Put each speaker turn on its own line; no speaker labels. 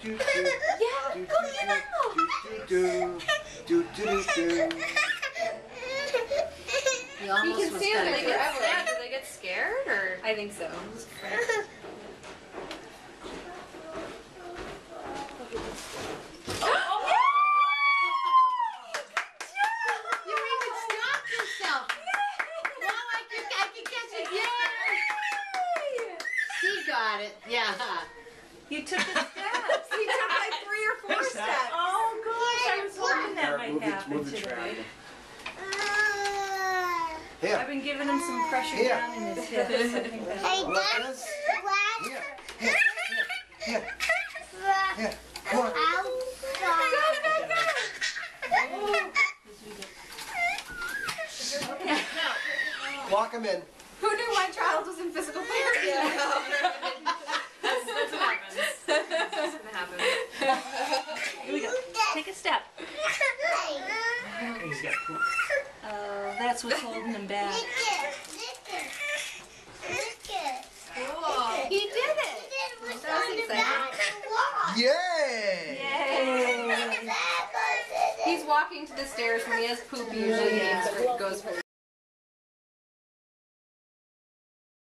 Yeah, go now.
He almost
You can
was
see them.
gonna
They
do
get
it.
scared. Do they get scared or?
I think so.
You even stopped yourself. Not like I could catch it. Yay! He got it. Yeah.
You took the steps. You took like 3 or 4 steps. Oh gosh, I was hoping that might happen today.
Here.
I've been giving him some pressure
Here.
down in his hips. I think that's
Here. Here. Here. Here. Come on. Walk him in.
Who knew my child was in physical therapy? That's what happens. That's what's gonna happen.
Here we go. Take a step. Oh, that's what's holding him back.
Cool.
He did it.
That's exciting.
Yay!
Yay!
He's walking to the stairs when he has poop. Usually he goes for